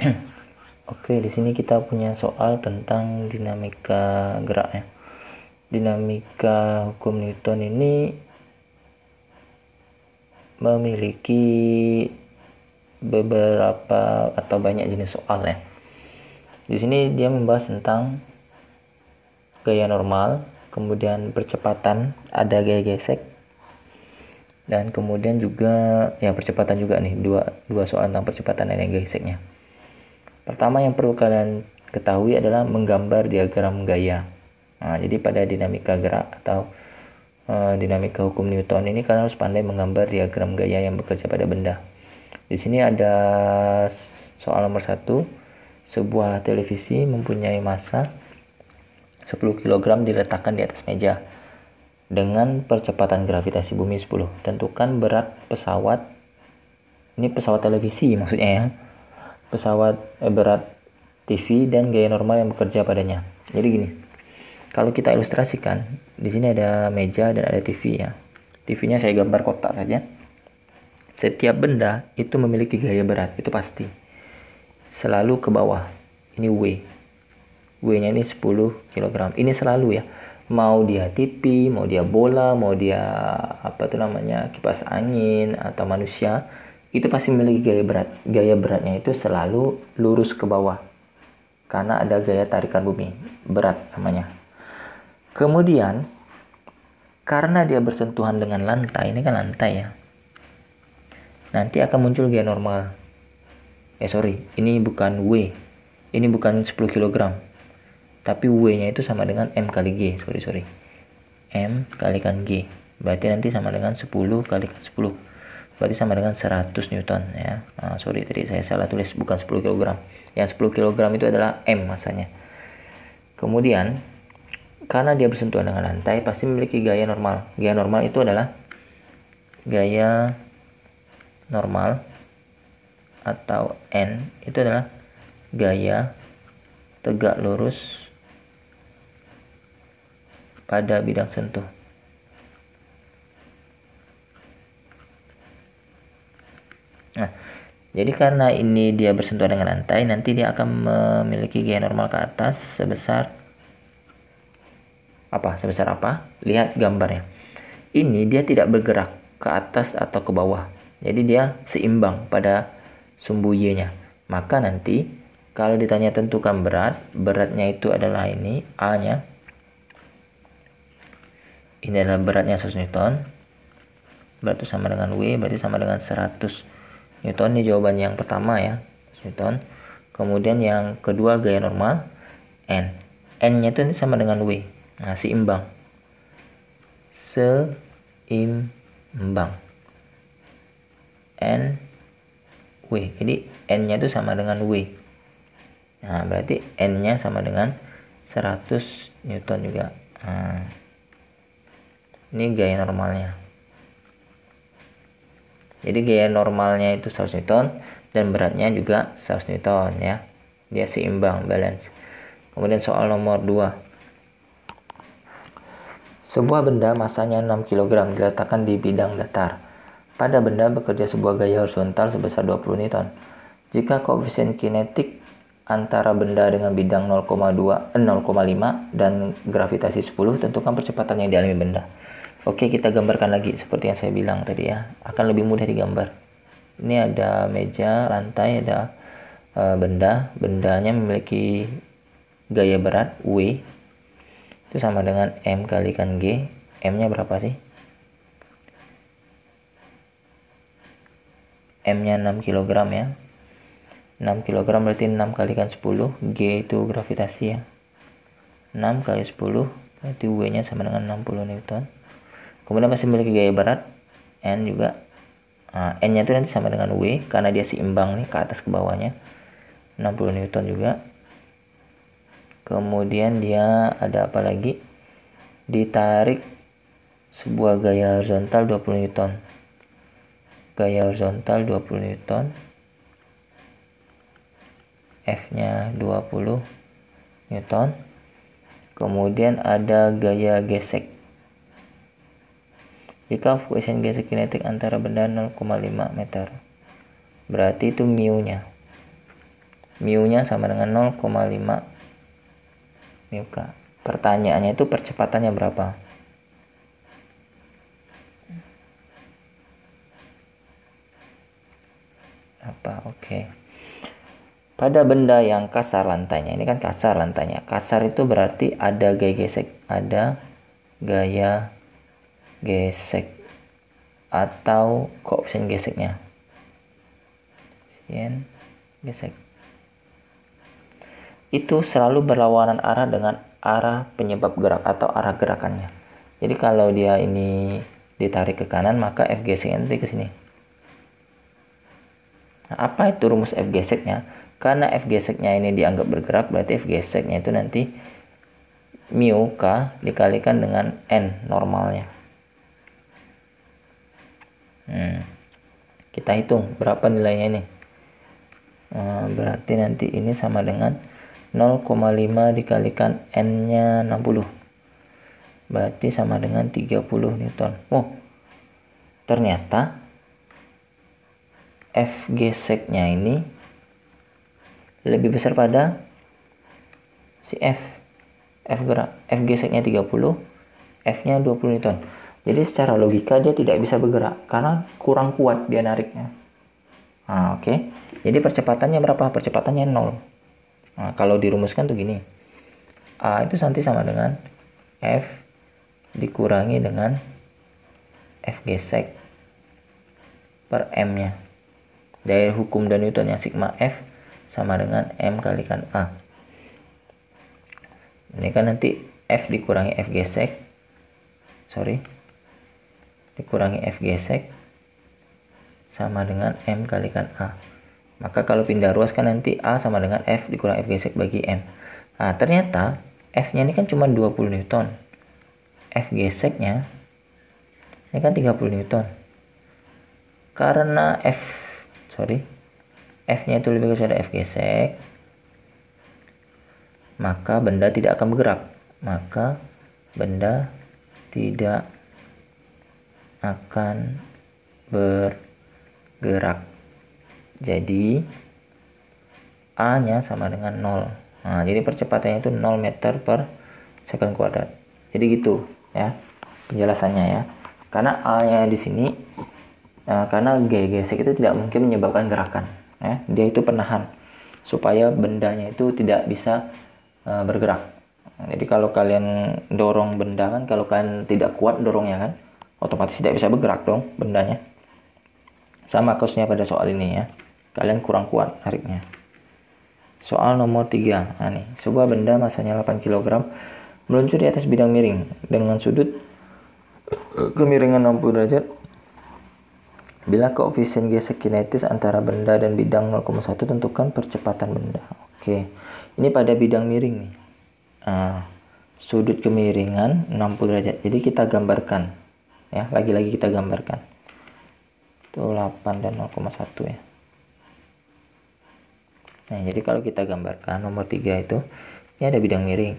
Oke, di sini kita punya soal tentang dinamika gerak ya. Dinamika hukum Newton ini memiliki beberapa atau banyak jenis soal ya. Di sini dia membahas tentang gaya normal, kemudian percepatan, ada gaya gesek, dan kemudian juga ya percepatan juga nih, dua soal tentang percepatan dan gaya geseknya. Pertama yang perlu kalian ketahui adalah menggambar diagram gaya. Nah, jadi pada dinamika gerak atau dinamika hukum Newton ini kalian harus pandai menggambar diagram gaya yang bekerja pada benda. Di sini ada soal nomor 1. Sebuah televisi mempunyai massa 10 kg diletakkan di atas meja dengan percepatan gravitasi bumi 10. Tentukan berat pesawat. Ini pesawat televisi maksudnya ya. Berat TV dan gaya normal yang bekerja padanya. Jadi gini, kalau kita ilustrasikan, di sini ada meja dan ada TV ya. TV-nya saya gambar kotak saja. Setiap benda itu memiliki gaya berat, itu pasti. Selalu ke bawah. Ini W. W-nya ini 10 kg. Ini selalu ya. Mau dia TV, mau dia bola, mau dia kipas angin atau manusia, itu pasti memiliki gaya berat. Gaya beratnya itu selalu lurus ke bawah. Karena ada gaya tarikan bumi. Berat namanya. Kemudian, karena dia bersentuhan dengan lantai, ini kan lantai ya. Nanti akan muncul gaya normal. Ini bukan W. Ini bukan 10 kg. Tapi W-nya itu sama dengan M kali G. M kalikan G. Berarti nanti sama dengan 10 kalikan 10. Berarti sama dengan 100 Newton ya. Tadi saya salah tulis, bukan 10 kg. Yang 10 kg itu adalah M masanya. Kemudian karena dia bersentuhan dengan lantai pasti memiliki gaya normal. Gaya normal itu adalah gaya normal atau N itu adalah gaya tegak lurus pada bidang sentuh. Nah, jadi karena ini dia bersentuhan dengan lantai, nanti dia akan memiliki gaya normal ke atas sebesar apa? Lihat gambarnya. Ini dia tidak bergerak ke atas atau ke bawah. Jadi dia seimbang pada sumbu Y-nya. Maka nanti kalau ditanya tentukan berat, beratnya itu adalah ini, A-nya. Ini adalah beratnya 100 Newton. Berat itu sama dengan W, berarti sama dengan 100 Newton. Ini jawaban yang pertama ya, Newton. Kemudian yang kedua gaya normal N. N-nya itu sama dengan W. Nah, seimbang. N W. Jadi N-nya itu sama dengan W. Nah, berarti N-nya sama dengan 100 Newton juga. Nah, ini gaya normalnya. Jadi gaya normalnya itu 100 Newton dan beratnya juga 100 Newton ya. Dia seimbang, balance. Kemudian soal nomor 2. Sebuah benda masanya 6 kg diletakkan di bidang datar. Pada benda bekerja sebuah gaya horizontal sebesar 20 Newton. Jika koefisien kinetik antara benda dengan bidang 0,5 dan gravitasi 10, tentukan percepatan yang dialami benda. Oke, kita gambarkan lagi seperti yang saya bilang tadi ya. Akan lebih mudah digambar. Ini ada meja, lantai, ada benda. Bendanya memiliki gaya berat W. Itu sama dengan M kalikan G. M-nya berapa sih? M-nya 6 kg ya. 6 kg berarti 6 kalikan 10. G itu gravitasi ya. 6 kali 10 berarti W-nya sama dengan 60 Newton. Kemudian masih memiliki gaya berat N juga. Nah, N-nya itu nanti sama dengan W karena dia seimbang nih ke atas ke bawahnya. 60 Newton juga. Kemudian dia ada apa lagi? Ditarik sebuah gaya horizontal 20 Newton. Gaya horizontal 20 Newton. F-nya 20 Newton. Kemudian ada gaya gesek. Jika koefisien gesek kinetik antara benda 0,5 meter, berarti itu mu-nya. mu-nya sama dengan 0,5 mu K. Pertanyaannya itu percepatannya berapa? Oke. Pada benda yang kasar lantainya, ini kan kasar lantainya. Kasar itu berarti ada gaya gesek, atau koefisien geseknya. Koefisien gesek. Itu selalu berlawanan arah dengan arah penyebab gerak atau arah gerakannya. Jadi kalau dia ini ditarik ke kanan, maka F geseknya nanti ke sini. Nah, apa itu rumus F geseknya? Karena F geseknya ini dianggap bergerak, berarti F geseknya itu nanti mu K dikalikan dengan N normalnya. Kita hitung berapa nilainya ini. Berarti nanti ini sama dengan 0,5 dikalikan N-nya 60. Berarti sama dengan 30 Newton. Oh, ternyata F geseknya ini lebih besar pada si F gerak. F geseknya 30, F-nya 20 Newton. Jadi secara logika dia tidak bisa bergerak karena kurang kuat dia nariknya. Oke. Jadi percepatannya berapa? Percepatannya 0. Nah, kalau dirumuskan tuh gini. A itu nanti sama dengan F dikurangi dengan F gesek per M-nya. Dari hukum dan Newton yang sigma F sama dengan M kalikan A. Ini kan nanti F dikurangi F gesek. Dikurangi F gesek sama dengan M kalikan A. Maka kalau pindah ruas kan nanti A sama dengan F dikurangi F gesek bagi M. Nah, ternyata F-nya ini kan cuma 20 Newton. F geseknya ini kan 30 Newton. Karena F-nya itu lebih besar dari F gesek, maka benda tidak akan bergerak. Maka benda tidak akan bergerak. Jadi A-nya sama dengan 0. Nah, jadi percepatannya itu 0 meter per second kuadrat. Jadi gitu ya penjelasannya ya. Karena A-nya di sini karena gaya gesek itu tidak mungkin menyebabkan gerakan ya. Dia itu penahan supaya bendanya itu tidak bisa bergerak. Jadi kalau kalian dorong benda kan, kalau kalian tidak kuat dorongnya kan, otomatis tidak bisa bergerak dong bendanya. Sama kasusnya pada soal ini ya. Kalian kurang kuat nariknya. Soal nomor 3. Nah nih, sebuah benda masanya 8 kg meluncur di atas bidang miring dengan sudut kemiringan 60 derajat. Bila koefisien gesek kinetis antara benda dan bidang 0,1, tentukan percepatan benda. Oke. Ini pada bidang miring nih. Sudut kemiringan 60 derajat. Jadi kita gambarkan ya, lagi-lagi kita gambarkan. Itu 8 dan 0,1 ya. Nah, jadi kalau kita gambarkan nomor 3 itu, ini ada bidang miring.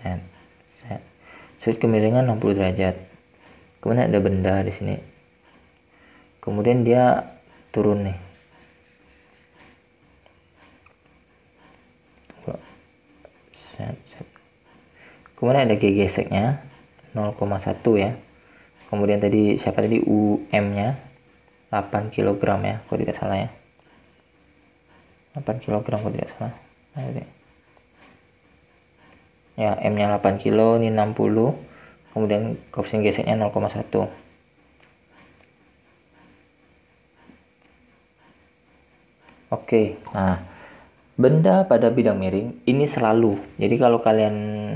Sudut kemiringan 60 derajat. Kemudian ada benda di sini. Kemudian dia turun nih. Kemudian ada geseknya 0,1 ya. Kemudian tadi siapa tadi UM-nya 8 kg ya, kalau tidak salah ya. 8 kg kalau tidak salah. Ya, M-nya 8 kg, ini 60. Kemudian koefisien geseknya 0,1. Oke, nah benda pada bidang miring ini selalu. Jadi kalau kalian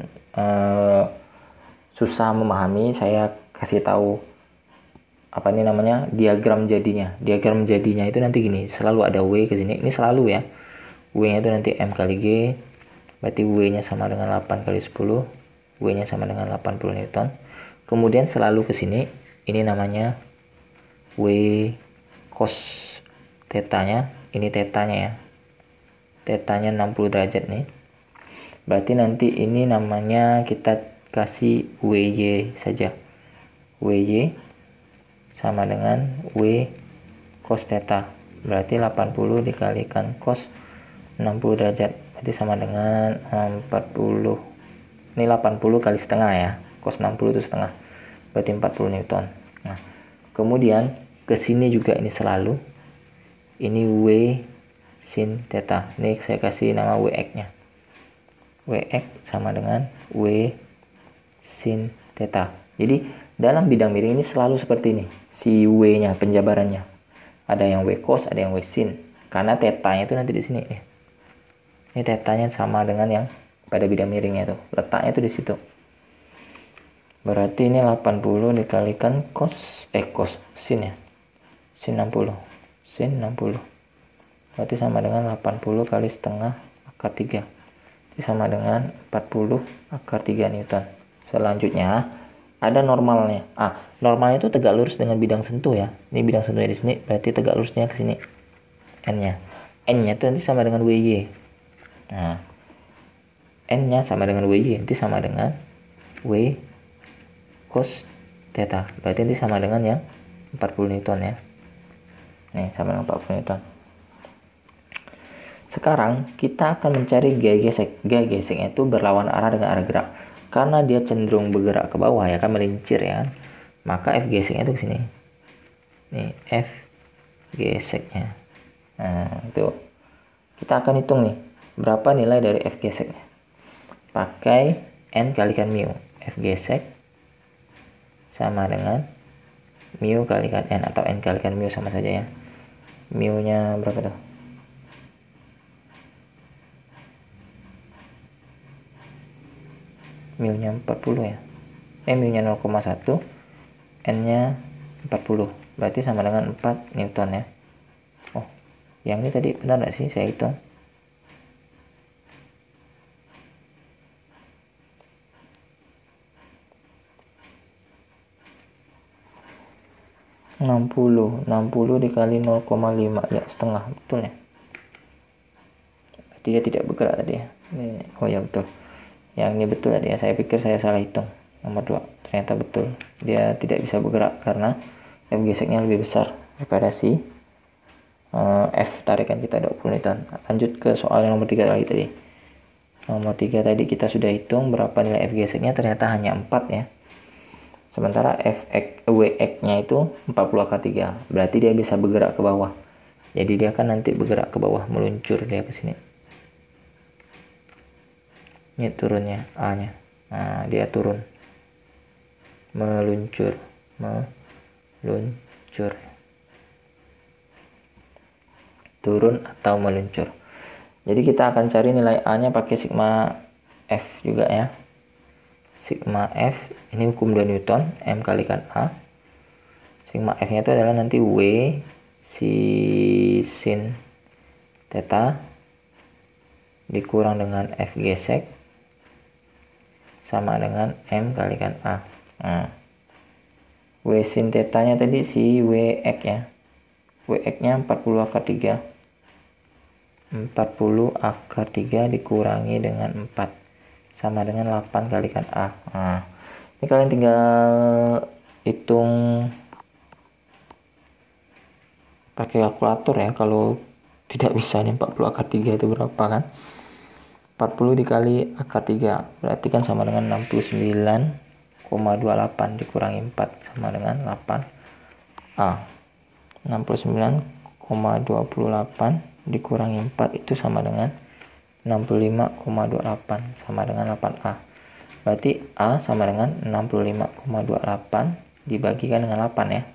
susah memahami, saya kasih tahu apa ini namanya diagram jadinya. Diagram jadinya itu nanti gini, selalu ada W ke sini. Ini selalu ya. W-nya itu nanti M kali G. Berarti W-nya sama dengan 8 kali 10. W-nya sama dengan 80 Newton. Kemudian selalu ke sini, ini namanya W cos tetanya. Ini tetanya ya. Tetanya 60 derajat nih. Berarti nanti ini namanya kita kasih WY saja. WY sama dengan W cos theta. Berarti 80 dikalikan cos 60 derajat, berarti sama dengan 40. Ini 80 kali setengah ya, cos 60 itu setengah, berarti 40 Newton. Nah, kemudian ke sini juga ini selalu, ini W sin theta, ini saya kasih nama Wx nya, Wx sama dengan W sin theta. Jadi dalam bidang miring ini selalu seperti ini, si W nya penjabarannya, ada yang W cos, ada yang W sin, karena tetanya itu nanti di sini nih. Ini tetanya sama dengan yang pada bidang miringnya itu, letaknya itu di situ. Berarti ini 80 dikalikan cos sin ya, sin 60, sin 60, berarti sama dengan 80 kali setengah akar 3, ini sama dengan 40 akar 3 Newton. Selanjutnya ada normalnya. Normalnya itu tegak lurus dengan bidang sentuh ya. Ini bidang sentuhnya di sini, berarti tegak lurusnya ke sini. N-nya itu nanti sama dengan WY. Nah, N-nya sama dengan WY, nanti sama dengan W cos theta. Berarti nanti sama dengan yang 40 Newton ya. Nih, sama dengan 40 Newton. Sekarang kita akan mencari gaya gesek. Gaya geseknya itu berlawan arah dengan arah gerak. Karena dia cenderung bergerak ke bawah ya kan, melincir ya kan. Maka F geseknya itu ke sini. Nih, F geseknya. Nah, itu. Kita akan hitung nih, berapa nilai dari F geseknya. Pakai N kalikan mu. F gesek sama dengan mu kalikan N, atau N kalikan mu sama saja ya. Mu nya berapa tuh? Mu nya 40 ya. Mu nya 0,1, N nya 40, berarti sama dengan 4 Newton ya. Oh, yang ini tadi benar nggak sih saya hitung? 60 dikali 0,5 ya, setengah, betul ya. Berarti dia tidak bergerak tadi ya. Oh ya betul. Yang ini betul tadi ya. Saya pikir saya salah hitung. Nomor 2. Ternyata betul. Dia tidak bisa bergerak karena F geseknya lebih besar daripada si F tarikan kita 20 Newton. Lanjut ke soal yang nomor 3 lagi tadi. Nomor 3 tadi kita sudah hitung berapa nilai F geseknya, ternyata hanya 4 ya. Sementara Wx-nya itu 40 akar 3. Berarti dia bisa bergerak ke bawah. Jadi dia akan nanti bergerak ke bawah, meluncur dia ke sini. Ini turunnya A-nya. Nah, dia turun. Meluncur. Turun atau meluncur. Jadi kita akan cari nilai A-nya pakai sigma F juga ya. Sigma F ini hukum 2 Newton, M kalikan A. Sigma F nya itu adalah nanti W si sin theta dikurang dengan F gesek sama dengan M kalikan A. Nah, W sin theta nya tadi si Wx ya. Wx nya 40 akar 3. 40 akar 3 dikurangi dengan 4 sama dengan 8 kalikan A. Nah, ini kalian tinggal hitung pakai kalkulator ya. Kalau tidak bisa nih 40 akar 3 itu berapa kan? 40 dikali akar 3 berarti kan sama dengan 69,28 dikurangi 4 sama dengan 8 A. 69,28 dikurangi 4 itu sama dengan 65,28 sama dengan 8A. Berarti A sama dengan 65,28 dibagikan dengan 8 ya.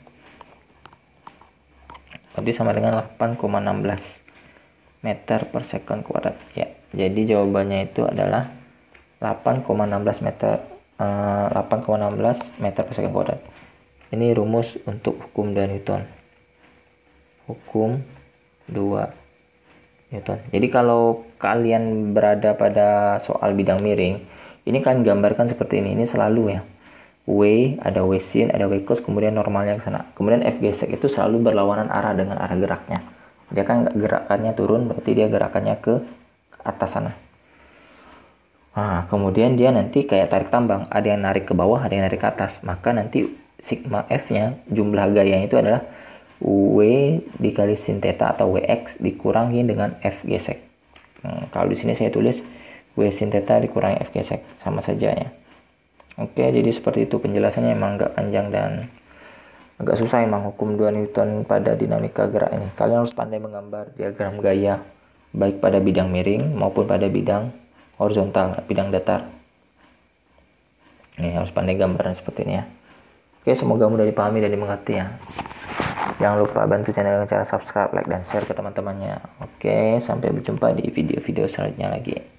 Berarti sama dengan 8,16 meter per second kuadrat ya. Jadi jawabannya itu adalah 8,16 meter 8,16 meter per second kuadrat. Ini rumus untuk hukum 2 Newton. Hukum 2 Newton. Jadi kalau kalian berada pada soal bidang miring, ini kalian gambarkan seperti ini. Ini selalu ya. W, ada W sin, ada W cos, kemudian normalnya ke sana. Kemudian F gesek itu selalu berlawanan arah dengan arah geraknya. Dia kan gerakannya turun, berarti dia gerakannya ke atas sana. Nah, kemudian dia nanti kayak tarik tambang. Ada yang narik ke bawah, ada yang narik ke atas. Maka nanti sigma F-nya, jumlah gayanya itu adalah W dikali sin theta atau Wx dikurangi dengan F gesek. Kalau di sini saya tulis W sin theta dikurangi F gesek, sama saja ya. Oke, jadi seperti itu penjelasannya, emang agak panjang dan agak susah emang hukum 2 Newton pada dinamika gerak ini. Kalian harus pandai menggambar diagram gaya, baik pada bidang miring maupun pada bidang horizontal, bidang datar. Ini harus pandai gambaran seperti ini ya. Oke, semoga mudah dipahami dan dimengerti ya. Jangan lupa bantu channel dengan cara subscribe, like, dan share ke teman-temannya. Oke, sampai berjumpa di video-video selanjutnya lagi.